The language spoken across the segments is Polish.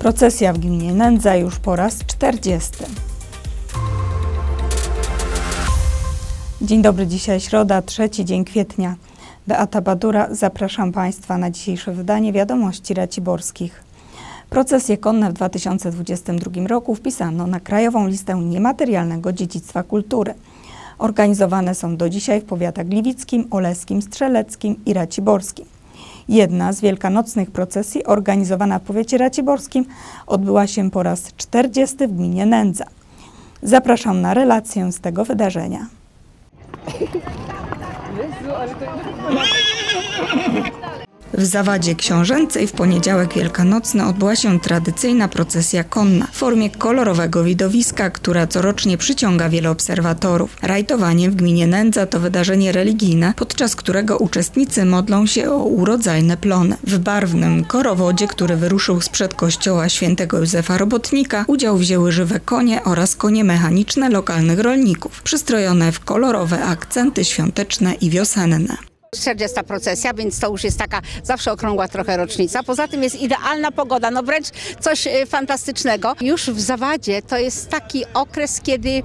Procesja w gminie Nędza już po raz 40. Dzień dobry, dzisiaj środa, 3 dzień kwietnia. Beata Badura, zapraszam Państwa na dzisiejsze wydanie Wiadomości Raciborskich. Procesje konne w 2022 roku wpisano na Krajową Listę Niematerialnego Dziedzictwa Kultury. Organizowane są do dzisiaj w powiatach gliwickim, oleskim, strzeleckim i raciborskim. Jedna z wielkanocnych procesji organizowana w powiecie raciborskim odbyła się po raz 40 w gminie Nędza. Zapraszam na relację z tego wydarzenia. W Zawadzie Książęcej w poniedziałek wielkanocny odbyła się tradycyjna procesja konna w formie kolorowego widowiska, która corocznie przyciąga wiele obserwatorów. Rajtowanie w gminie Nędza to wydarzenie religijne, podczas którego uczestnicy modlą się o urodzajne plony. W barwnym korowodzie, który wyruszył sprzed kościoła świętego Józefa Robotnika, udział wzięły żywe konie oraz konie mechaniczne lokalnych rolników, przystrojone w kolorowe akcenty świąteczne i wiosenne. 40. procesja, więc to już jest taka zawsze okrągła trochę rocznica. Poza tym jest idealna pogoda, no wręcz coś fantastycznego. Już w Zawadzie to jest taki okres, kiedy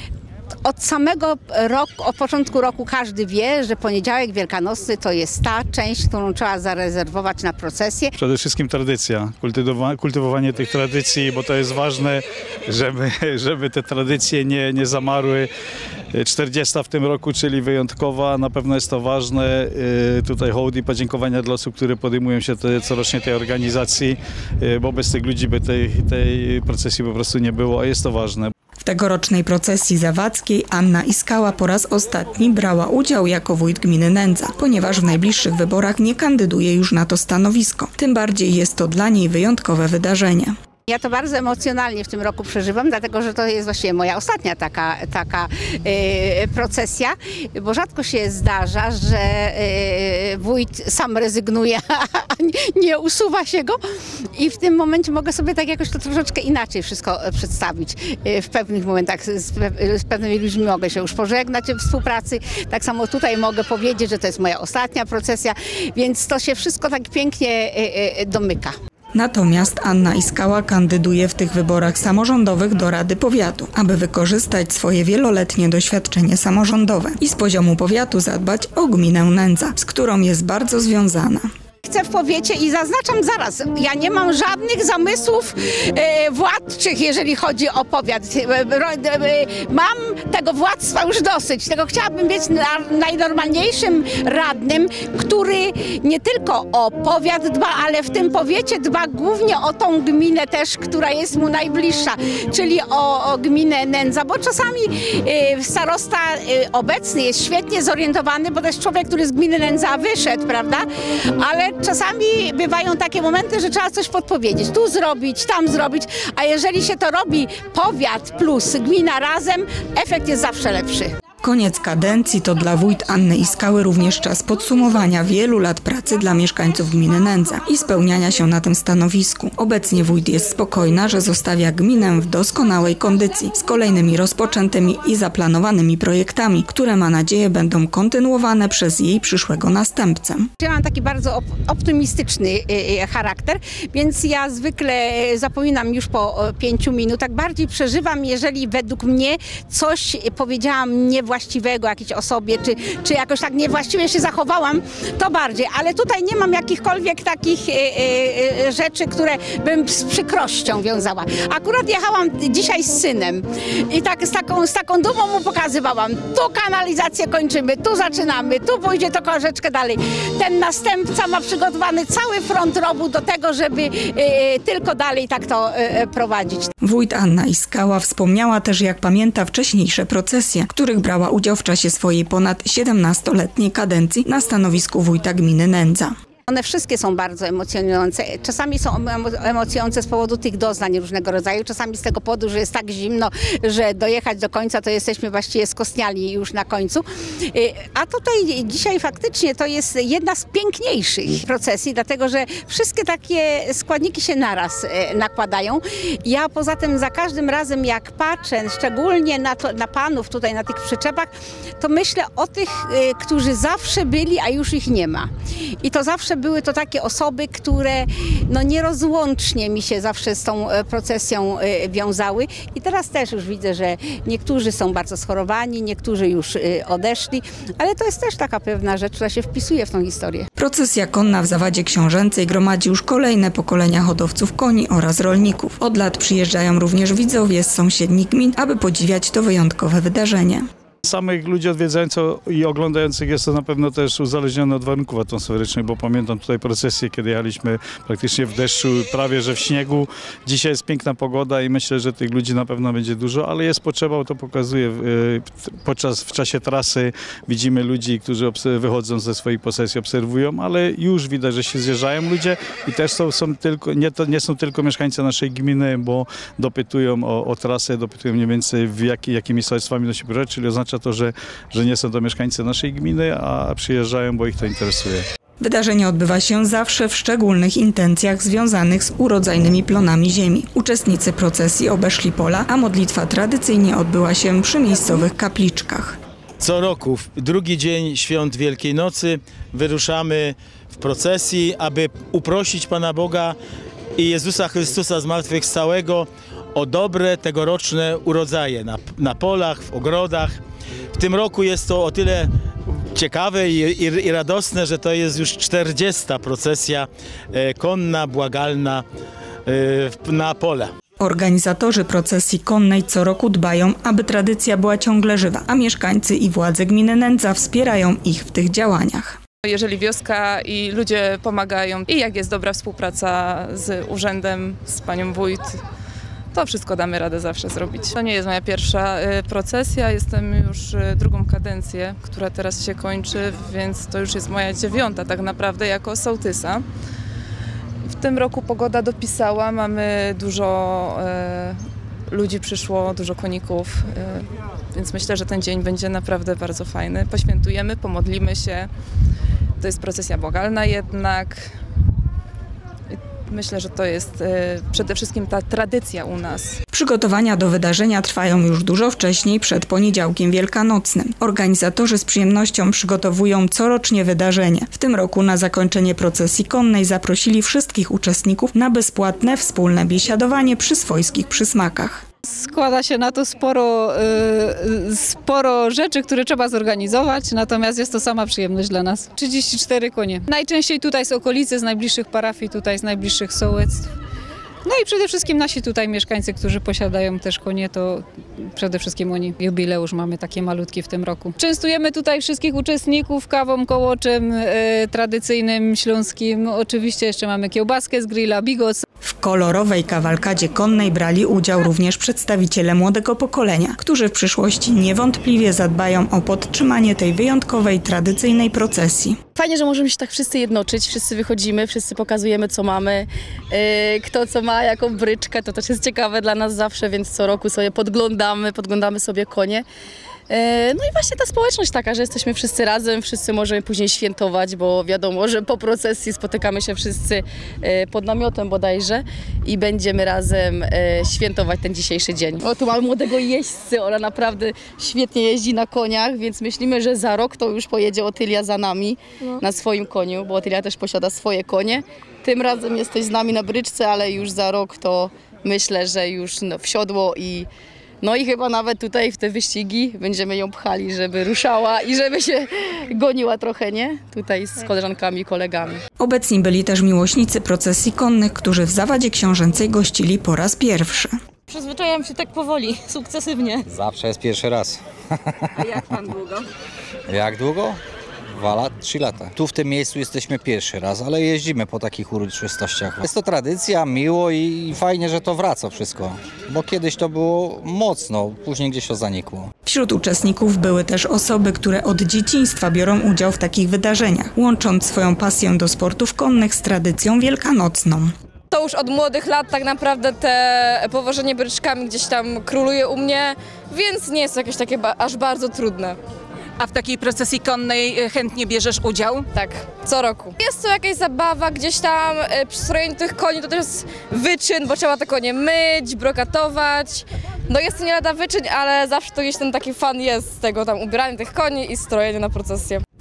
od samego roku, od początku roku każdy wie, że poniedziałek wielkanocny to jest ta część, którą trzeba zarezerwować na procesję. Przede wszystkim tradycja, kultywowanie tych tradycji, bo to jest ważne, żeby te tradycje nie zamarły. 40 w tym roku, czyli wyjątkowa, na pewno jest to ważne. Tutaj hołd i podziękowania dla osób, które podejmują się corocznie tej organizacji, bo bez tych ludzi by tej procesji po prostu nie było, a jest to ważne. W tegorocznej procesji zawadzkiej Anna Iskała po raz ostatni brała udział jako wójt gminy Nędza, ponieważ w najbliższych wyborach nie kandyduje już na to stanowisko. Tym bardziej jest to dla niej wyjątkowe wydarzenie. Ja to bardzo emocjonalnie w tym roku przeżywam, dlatego że to jest właściwie moja ostatnia taka procesja, bo rzadko się zdarza, że wójt sam rezygnuje, a nie usuwa się go i w tym momencie mogę sobie tak jakoś to troszeczkę inaczej wszystko przedstawić. W pewnych momentach z pewnymi ludźmi mogę się już pożegnać w współpracy, tak samo tutaj mogę powiedzieć, że to jest moja ostatnia procesja, więc to się wszystko tak pięknie domyka. Natomiast Anna Iskała kandyduje w tych wyborach samorządowych do Rady Powiatu, aby wykorzystać swoje wieloletnie doświadczenie samorządowe i z poziomu powiatu zadbać o gminę Nędza, z którą jest bardzo związana. Chcę w powiecie i zaznaczam zaraz, ja nie mam żadnych zamysłów władczych, jeżeli chodzi o powiat. Mam tego władztwa już dosyć, tego chciałabym być najnormalniejszym radnym, który nie tylko o powiat dba, ale w tym powiecie dba głównie o tą gminę też, która jest mu najbliższa, czyli o gminę Nędza, bo czasami starosta obecny jest świetnie zorientowany, bo to jest człowiek, który z gminy Nędza wyszedł, prawda, ale czasami bywają takie momenty, że trzeba coś podpowiedzieć, tu zrobić, tam zrobić, a jeżeli się to robi powiat plus gmina razem, efekt jest zawsze lepszy. Koniec kadencji to dla wójt Anny Iskały również czas podsumowania wielu lat pracy dla mieszkańców gminy Nędza i spełniania się na tym stanowisku. Obecnie wójt jest spokojna, że zostawia gminę w doskonałej kondycji, z kolejnymi rozpoczętymi i zaplanowanymi projektami, które ma nadzieję będą kontynuowane przez jej przyszłego następcę. Ja mam taki bardzo optymistyczny charakter, więc ja zwykle zapominam już po 5 minutach. Bardziej przeżywam, jeżeli według mnie coś powiedziałam niewłaściwego jakiejś osobie, czy jakoś tak niewłaściwie się zachowałam, to bardziej. Ale tutaj nie mam jakichkolwiek takich rzeczy, które bym z przykrością wiązała. Akurat jechałam dzisiaj z synem i tak z taką dumą mu pokazywałam. Tu kanalizację kończymy, tu zaczynamy, tu pójdzie to troszeczkę dalej. Ten następca ma przygotowany cały front robu do tego, żeby tylko dalej tak to prowadzić. Wójt Anna Iskała wspomniała też, jak pamięta wcześniejsze procesje, których brała udział w czasie swojej ponad 17-letniej kadencji na stanowisku wójta gminy Nędza. One wszystkie są bardzo emocjonujące. Czasami są emocjonujące z powodu tych doznań różnego rodzaju, czasami z tego powodu, że jest tak zimno, że dojechać do końca to jesteśmy właściwie skostniali już na końcu. A tutaj dzisiaj faktycznie to jest jedna z piękniejszych procesji, dlatego że wszystkie takie składniki się naraz nakładają. Ja poza tym za każdym razem jak patrzę, szczególnie na panów tutaj na tych przyczepach, to myślę o tych, którzy zawsze byli, a już ich nie ma. I to zawsze były to takie osoby, które no nierozłącznie mi się zawsze z tą procesją wiązały i teraz też już widzę, że niektórzy są bardzo schorowani, niektórzy już odeszli, ale to jest też taka pewna rzecz, która się wpisuje w tą historię. Procesja konna w Zawadzie Książęcej gromadzi już kolejne pokolenia hodowców koni oraz rolników. Od lat przyjeżdżają również widzowie z sąsiednich gmin, aby podziwiać to wyjątkowe wydarzenie. Samych ludzi odwiedzających i oglądających jest to na pewno też uzależnione od warunków atmosferycznych, bo pamiętam tutaj procesję, kiedy jechaliśmy praktycznie w deszczu, prawie że w śniegu. Dzisiaj jest piękna pogoda i myślę, że tych ludzi na pewno będzie dużo, ale jest potrzeba, to pokazuje. W czasie trasy widzimy ludzi, którzy wychodzą ze swojej posesji, obserwują, ale już widać, że się zjeżdżają ludzie i też nie są tylko mieszkańcy naszej gminy, bo dopytują o trasę, dopytują mniej więcej jakimi sołectwami nosi projekt, czyli oznacza to, że nie są to mieszkańcy naszej gminy, a przyjeżdżają, bo ich to interesuje. Wydarzenie odbywa się zawsze w szczególnych intencjach związanych z urodzajnymi plonami ziemi. Uczestnicy procesji obeszli pola, a modlitwa tradycyjnie odbyła się przy miejscowych kapliczkach. Co roku, w drugi dzień świąt Wielkiej Nocy wyruszamy w procesji, aby uprosić Pana Boga i Jezusa Chrystusa zmartwychwstałego o dobre tegoroczne urodzaje na polach, w ogrodach. W tym roku jest to o tyle ciekawe i radosne, że to jest już 40. procesja konna, błagalna na pole. Organizatorzy procesji konnej co roku dbają, aby tradycja była ciągle żywa, a mieszkańcy i władze gminy Nędza wspierają ich w tych działaniach. Jeżeli wioska i ludzie pomagają i jak jest dobra współpraca z urzędem, z panią wójt, to wszystko damy radę zawsze zrobić. To nie jest moja pierwsza procesja, jestem już drugą kadencję, która teraz się kończy, więc to już jest moja 9. tak naprawdę jako sołtysa. W tym roku pogoda dopisała, mamy dużo ludzi przyszło, dużo koników, więc myślę, że ten dzień będzie naprawdę bardzo fajny. Poświętujemy, pomodlimy się. To jest procesja błagalna jednak. Myślę, że to jest przede wszystkim ta tradycja u nas. Przygotowania do wydarzenia trwają już dużo wcześniej, przed poniedziałkiem wielkanocnym. Organizatorzy z przyjemnością przygotowują corocznie wydarzenie. W tym roku na zakończenie procesji konnej zaprosili wszystkich uczestników na bezpłatne wspólne biesiadowanie przy swojskich przysmakach. Składa się na to sporo rzeczy, które trzeba zorganizować, natomiast jest to sama przyjemność dla nas. 34 konie. Najczęściej tutaj z okolicy, z najbliższych parafii, tutaj z najbliższych sołectw. No i przede wszystkim nasi tutaj mieszkańcy, którzy posiadają też konie, to przede wszystkim oni. Jubileusz mamy takie malutki w tym roku. Częstujemy tutaj wszystkich uczestników kawą, kołoczem tradycyjnym, śląskim. Oczywiście jeszcze mamy kiełbaskę z grilla, bigos. W kolorowej kawalkadzie konnej brali udział również przedstawiciele młodego pokolenia, którzy w przyszłości niewątpliwie zadbają o podtrzymanie tej wyjątkowej, tradycyjnej procesji. Fajnie, że możemy się tak wszyscy jednoczyć, wszyscy wychodzimy, wszyscy pokazujemy co mamy, kto co ma, jaką bryczkę, to też jest ciekawe dla nas zawsze, więc co roku sobie podglądamy sobie konie. No i właśnie ta społeczność taka, że jesteśmy wszyscy razem, wszyscy możemy później świętować, bo wiadomo, że po procesji spotykamy się wszyscy pod namiotem bodajże i będziemy razem świętować ten dzisiejszy dzień. O, tu mamy młodego jeźdźcy, ona naprawdę świetnie jeździ na koniach, więc myślimy, że za rok to już pojedzie Otylia za nami na swoim koniu, bo Otylia też posiada swoje konie. Tym razem jesteś z nami na bryczce, ale już za rok to myślę, że już w siodło i chyba nawet tutaj w te wyścigi będziemy ją pchali, żeby ruszała i żeby się goniła trochę, nie? Tutaj z koleżankami i kolegami. Obecni byli też miłośnicy procesji konnych, którzy w Zawadzie Książęcej gościli po raz pierwszy. Przyzwyczajam się tak powoli, sukcesywnie. Zawsze jest pierwszy raz. A jak pan długo? Jak długo? 2 lata, 3 lata. Tu w tym miejscu jesteśmy pierwszy raz, ale jeździmy po takich uroczystościach. Jest to tradycja, miło i fajnie, że to wraca wszystko, bo kiedyś to było mocno, później gdzieś to zanikło. Wśród uczestników były też osoby, które od dzieciństwa biorą udział w takich wydarzeniach, łącząc swoją pasję do sportów konnych z tradycją wielkanocną. To już od młodych lat tak naprawdę te powożenie bryczkami gdzieś tam króluje u mnie, więc nie jest to jakieś takie aż bardzo trudne. A w takiej procesji konnej chętnie bierzesz udział? Tak, co roku. Jest to jakaś zabawa, gdzieś tam przy strojeniu tych koni to też jest wyczyn, bo trzeba te konie myć, brokatować. No jest to nie lada wyczyn, ale zawsze to gdzieś ten taki fan jest z tego tam ubierania tych koni i strojenia na procesję.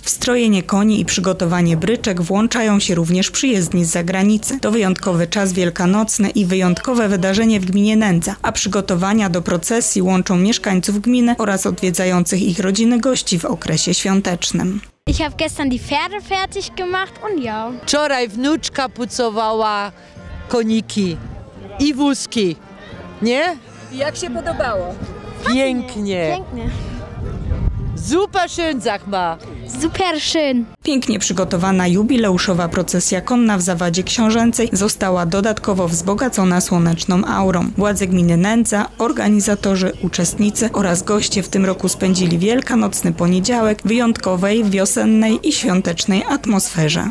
W strojenie koni i przygotowanie bryczek włączają się również przyjezdni z zagranicy. To wyjątkowy czas wielkanocny i wyjątkowe wydarzenie w gminie Nędza, a przygotowania do procesji łączą mieszkańców gminy oraz odwiedzających ich rodziny gości w okresie świątecznym. Ich habe gestern die Pferde fertig gemacht und ja. Wczoraj wnuczka pucowała koniki i wózki, nie? Jak się podobało? Pięknie. Pięknie. Super schön, sag mal. Super schön. Pięknie przygotowana jubileuszowa procesja konna w Zawadzie Książęcej została dodatkowo wzbogacona słoneczną aurą. Władze gminy Nędza, organizatorzy, uczestnicy oraz goście w tym roku spędzili wielkanocny poniedziałek w wyjątkowej, wiosennej i świątecznej atmosferze.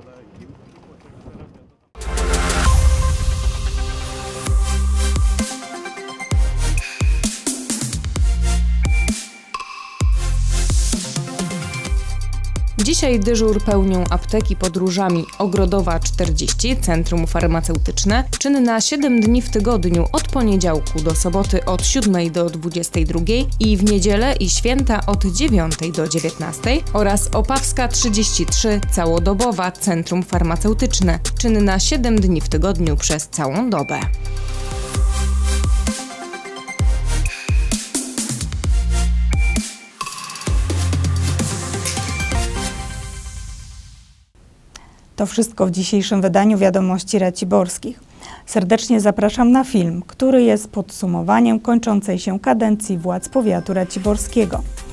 Dzisiaj dyżur pełnią apteki pod Różami Ogrodowa 40, Centrum Farmaceutyczne, czynna 7 dni w tygodniu od poniedziałku do soboty od 7 do 22 i w niedzielę i święta od 9 do 19 oraz Opawska 33, całodobowa Centrum Farmaceutyczne, czynna 7 dni w tygodniu przez całą dobę. To wszystko w dzisiejszym wydaniu Wiadomości Raciborskich. Serdecznie zapraszam na film, który jest podsumowaniem kończącej się kadencji władz powiatu raciborskiego.